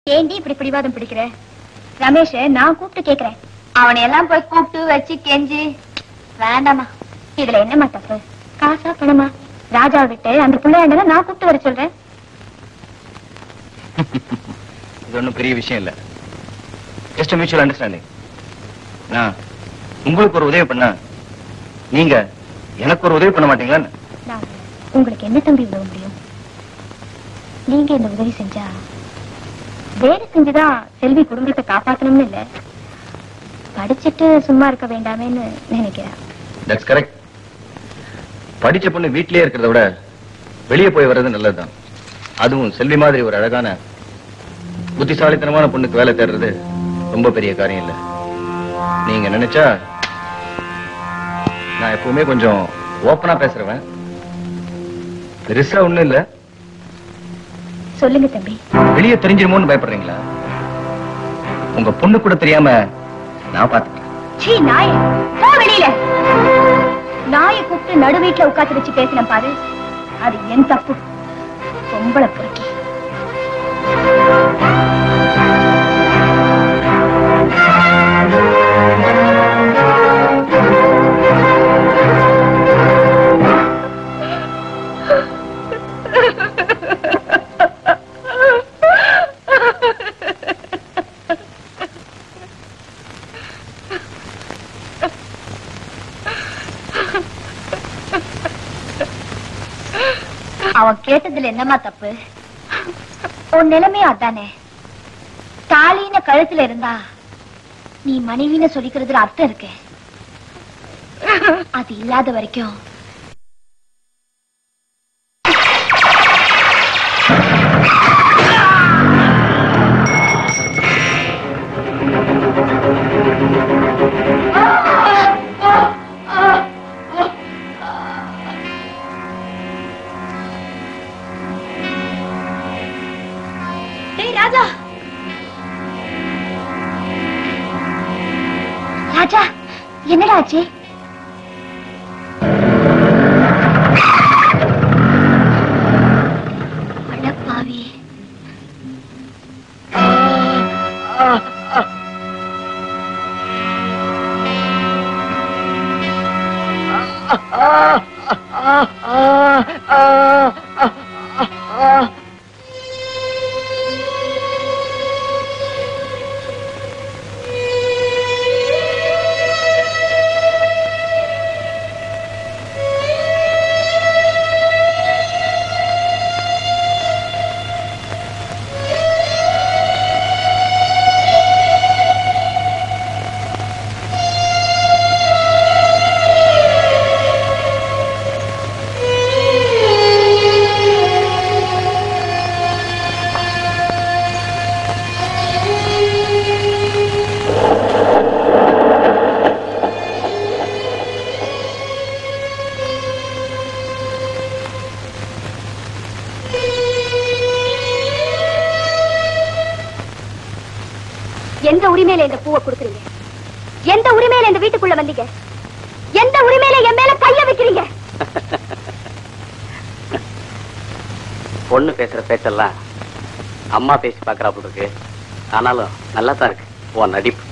ஏண்டி இப்படி பிடிவாதம் பிடிக்கிற? ரமேஷ் நான் கூப்பிட்டு கேக்குறேன். அவனை எல்லாம் போய் கூப்பிட்டு வச்சு கெஞ்சி வேண்டாமா. இதுல என்னமா தப்பு? காசா பணமா? ராஜா விட்டு அந்த பிள்ளையாண்ட நான் கூப்பிட்டு வர சொல்றேன். இது ஒன்றும் பெரிய விஷயம் இல்ல. Just mutual understanding. நான் உங்களுக்கு ஒரு உதவி பண்ணா நீங்க எனக்கு ஒரு உதவி பண்ண மாட்டீங்களா? உங்களுக்கு என்ன தம்பி உதவ முடியும்? நீங்க இந்த உதவி செஞ்சா வேலை செஞ்சுதான் செல்வி குடும்பத்தை காப்பாற்றணும்னு இல்ல, படிச்சுட்டு சும்மா இருக்க வேண்டாமேன்னு நினைக்கிறேன். That's correct. படிச்ச பொண்ணு வீட்டிலேயே இருக்கிறத விட வெளியே போய் வர்றது நல்லதுதான். அதுவும் செல்வி மாதிரி ஒரு அழகான புத்திசாலித்தனமான பொண்ணுக்கு வேலை தேடுறது ரொம்ப பெரிய காரியம் இல்ல. நீங்க நினைச்சா நான் எப்பவுமே கொஞ்சம் ஓப்பனா பேசுறவன். பெருசா ஒண்ணும் இல்ல. சொல்லுங்க தம்பி. வெளியே தெரிஞ்சிருமோன்னு பயப்படுறீங்களா? உங்க பொண்ணு கூட தெரியாம நான் பாத்துக்கிறேன். நாய வெளியில நாயை கூப்பிட்டு நடு வீட்டுல உட்காந்து வச்சு பேசலாம் பாரு, அது என் தப்பு. பொம்பளை பொறுக்கி. அவன் கேட்டதுல என்னமா தப்பு? உன் நிலைமையும் அதானே. தாலின கழுத்துல இருந்தா நீ மனைவின்னு சொல்லிக்கிறதுல அர்த்தம் இருக்கு. அது இல்லாத வரைக்கும் ராஜா, என்னடா ஆச்சு? அடப்பாவி. எந்த உரிமையில இந்த பூவை கொடுக்குறீங்க? எந்த உரிமையில இந்த வீட்டுக்குள்ள வந்தீங்க? எந்த உரிமையில என் மேல கைய வைக்கிறீங்க? பொண்ணு பேசுற பேச்செல்லாம் அம்மா பேசி பாக்குறாப்புல இருக்கு. ஆனாலும் நல்லா தான் இருக்கு உன் நடிப்பு.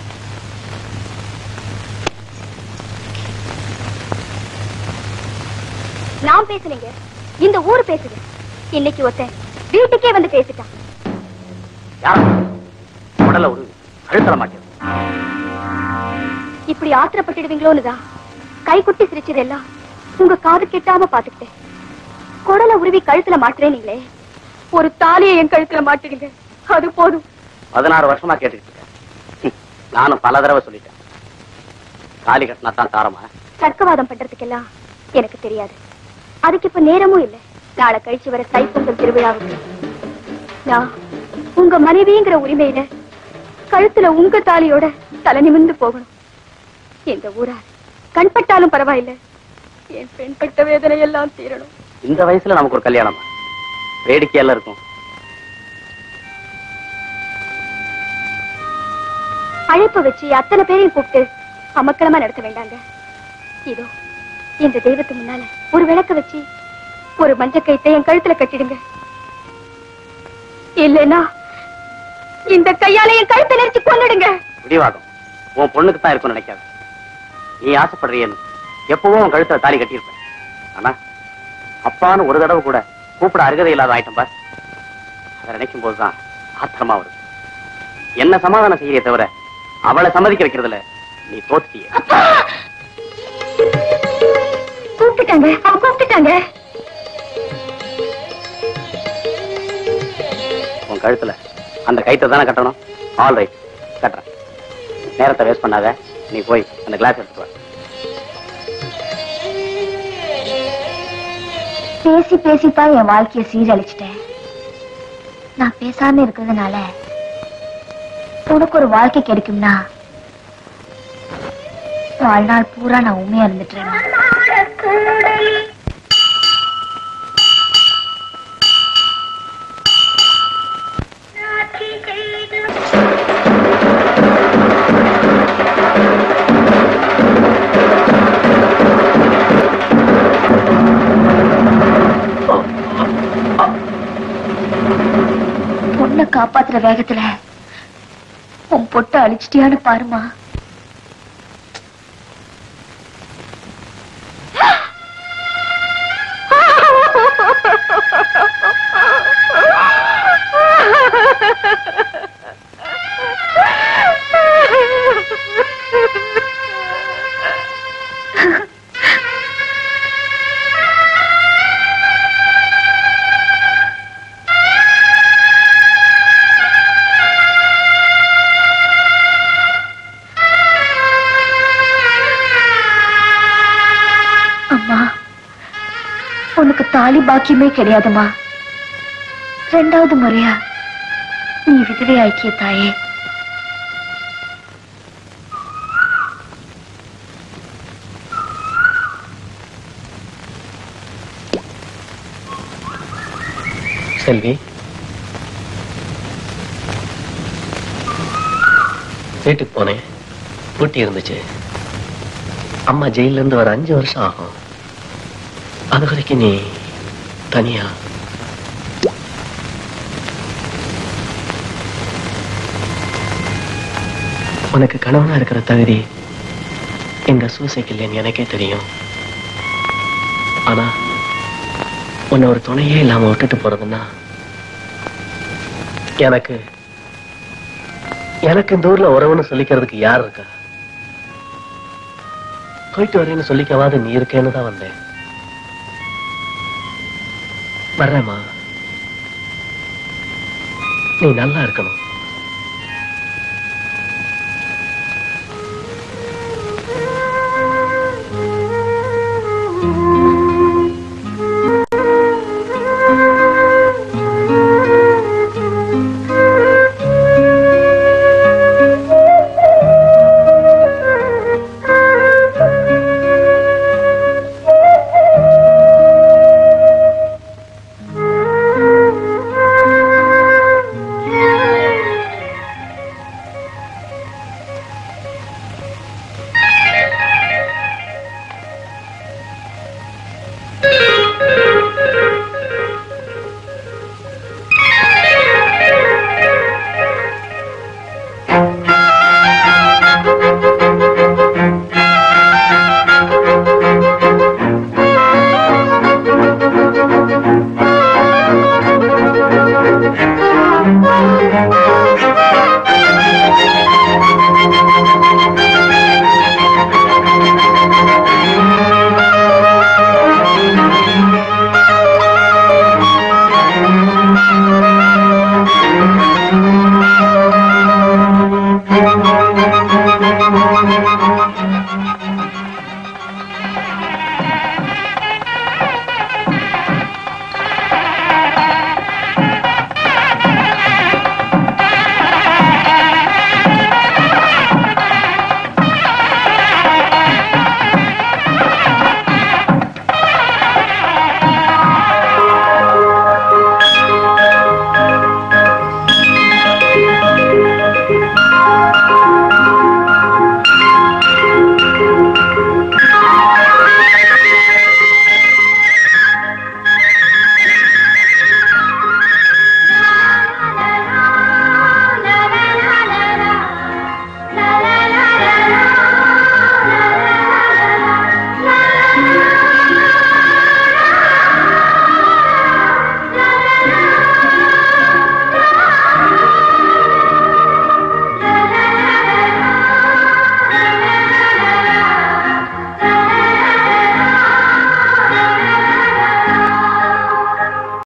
நான் பேசுறீங்க, இந்த ஊர் பேசுது. இன்னைக்கு ஒருத்தன் வீட்டுக்கே வந்து பேசிட்டான். உடல ஒரு அழுத்தல மாட்டேன். இப்படி ஆத்திரப்பட்டுடுவீங்களோன்னுதான் கை குட்டி சிரிச்சதெல்லாம் உங்க காது கெட்டாம பாத்துக்கிட்டேன். குடலை உருவி கழுத்துல மாட்டுறேனீங்களே, ஒரு தாலியை என் கழுத்துல மாட்டுறீங்க, அது போதும். 16 வருஷமா கேட்டுக்கிட்டு இருக்கேன். நானும் பல தடவை சொல்லிட்டேன். தாலி கட்டினா தான் தாரமா? தர்க்கவாதம் பண்றதுக்கெல்லாம் எனக்கு தெரியாது. அதுக்கு இப்ப நேரமும் இல்லை. நாளை கழிச்சு வர தைப்பொங்கல் திருவிழாவுக்கு நான் உங்க மனைவிங்கிற உரிமையில கழுத்துல உங்க தாலியோட தலை நிமிர்ந்து போகணும். இந்த ஊரார் கண்பட்டாலும் பரவாயில்லை, என் பெண்பட்ட வேதனை எல்லாம் தீரணும். இந்த வயசுல நமக்கு ஒரு கல்யாணம் வேடிக்கையெல்லாம் இருக்கும். அழைப்பு வச்சு அத்தனை பேரையும் கூப்பிட்டு அமக்கலமா நடத்த வேண்டாங்க. இதோ இந்த தெய்வத்து முன்னால ஒரு விளக்க வச்சு ஒரு மஞ்ச கைத்தை என் கழுத்துல கட்டிடுங்க. இல்லைன்னா இந்த கையால என் கழுத்தை நெரிச்சு கொன்னுடுங்க. விடிவாகம் உன் பொண்ணுக்கு தான் இருக்கும்னு நினைக்காது. நீ ஆசைப்படுறியன்னு எப்பவும் உன் கழுத்துல தாலி கட்டியிருப்பேன். ஆனா அப்பான்னு ஒரு தடவை கூட கூப்பிட அருகதை இல்லாத ஆயிட்டம் பார். அதை நினைக்கும் போதுதான் ஆத்திரமா வருது. என்ன சமாதானம் செய்யறே தவிர அவளை சம்மதிக்க வைக்கிறதுல நீ தோத்துட்டிய. கூப்பிட்டுட்டாங்க, அவ கூப்பிட்டுட்டாங்க. உன் கழுத்துல அந்த கைத்தை தானே கட்டணும். ஆல் ரைட், கட்டுறேன். நேரத்தை வேஸ்ட் பண்ணாத, நீ போய் அந்த கிளாஸ் எடுத்துட்டு வா. பேசி பேசித்தான் என் வாழ்க்கையை சீரழிச்சிட்டேன். நான் பேசாம இருக்கிறதுனால உனக்கு ஒரு வாழ்க்கை கிடைக்கும்னா வாழ்நாள் பூரா நான் உண்மையா இருந்துட்டேன். பொண்ணை காப்பாத்துற வேகத்துல உன் பொட்டை அழிச்சிட்டியான்னு பாருமா. உனக்கு தாலி பாக்கியமே கிடையாதுமா. ரெண்டாவது முறையா நீ விதவை ஆக்கிய தாயே. செல்வி, வீட்டுக்கு போனேன். பூட்டி இருந்துச்சு. அம்மா ஜெயில இருந்து வர 5 வருஷம் ஆகும். அது வரைக்கும் நீ தனியா உனக்கு கணவனா இருக்கிற தகுதி எங்க சூசைக்கு இல்லைன்னு எனக்கே தெரியும். ஆனா உன்னை ஒரு துணையே இல்லாம விட்டுட்டு போறதுன்னா எனக்கு இந்த ஊர்ல உறவுன்னு சொல்லிக்கிறதுக்கு யார் இருக்கா? போயிட்டு வரேன்னு சொல்லிக்கவாது நீ இருக்கேன்னு தான் வந்தேன். வர்றேம்மா. நீ நல்லா இருக்கணும்.